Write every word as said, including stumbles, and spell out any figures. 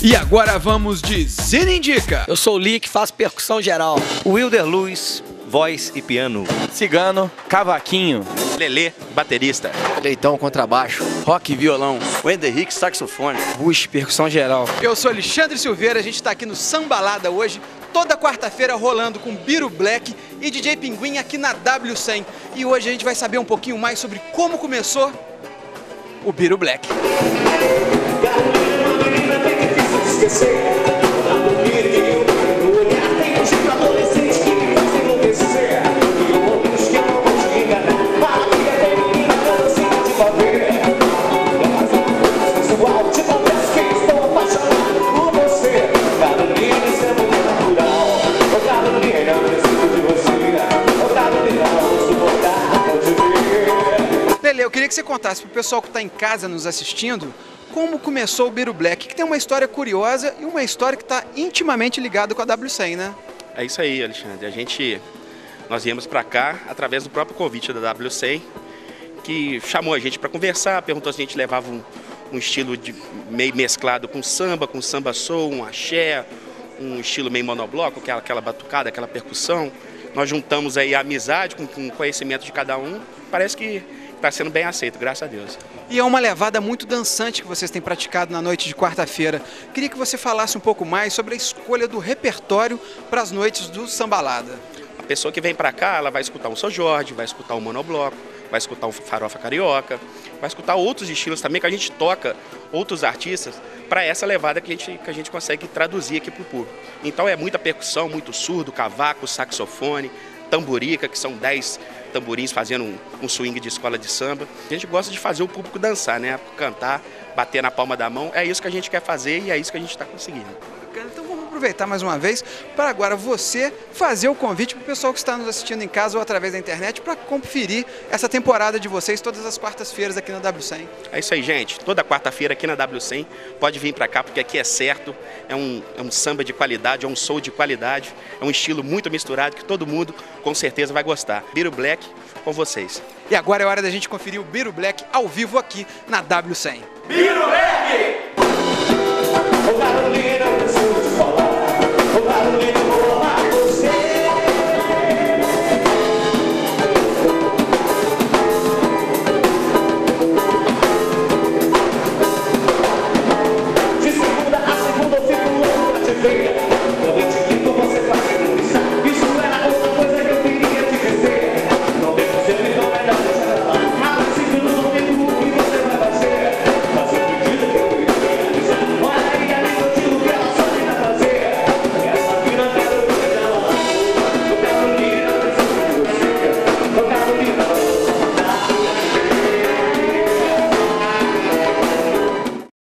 E agora vamos de Zine Indica. Eu sou o Lick, faço percussão geral. Wilder Luz, voz e piano. Cigano, cavaquinho. Lelê, baterista. Leitão, contrabaixo. Rock e violão. Wender Henrique, saxofone. Bush, percussão geral. Eu sou Alexandre Silveira, a gente tá aqui no Sambalada hoje, toda quarta-feira rolando com Biro Black e D J Pinguim aqui na W cem. E hoje a gente vai saber um pouquinho mais sobre como começou o Biro Black. Lele, eu queria que você contasse pro pessoal que está em casa nos assistindo como começou o Biro Black, que tem uma história curiosa e uma história que está intimamente ligada com a W cem, né? É isso aí, Alexandre. A gente, nós viemos para cá através do próprio convite da W cem, que chamou a gente para conversar, perguntou se a gente levava um, um estilo de, meio mesclado com samba, com samba soul, um axé, um estilo meio monobloco, aquela, aquela batucada, aquela percussão. Nós juntamos aí a amizade com, com o conhecimento de cada um. Parece que está sendo bem aceito, graças a Deus. E é uma levada muito dançante que vocês têm praticado na noite de quarta-feira. Queria que você falasse um pouco mais sobre a escolha do repertório para as noites do Sambalada. A pessoa que vem para cá, ela vai escutar um São Jorge, vai escutar um monobloco, vai escutar um farofa carioca, vai escutar outros estilos também que a gente toca, outros artistas, para essa levada que a, gente, que a gente consegue traduzir aqui para o público. Então é muita percussão, muito surdo, cavaco, saxofone, tamborica, que são dez tamborins fazendo um, um swing de escola de samba. A gente gosta de fazer o público dançar, né? Cantar, bater na palma da mão. É isso que a gente quer fazer e é isso que a gente está conseguindo. Então vamos aproveitar mais uma vez para agora você fazer o convite para o pessoal que está nos assistindo em casa ou através da internet para conferir essa temporada de vocês todas as quartas-feiras aqui na W cem. É isso aí, gente. Toda quarta-feira aqui na W cem pode vir para cá porque aqui é certo. É um, é um samba de qualidade, é um soul de qualidade, é um estilo muito misturado que todo mundo com certeza vai gostar. Biro Black com vocês. E agora é hora da gente conferir o Biro Black ao vivo aqui na W cem. Biro Black!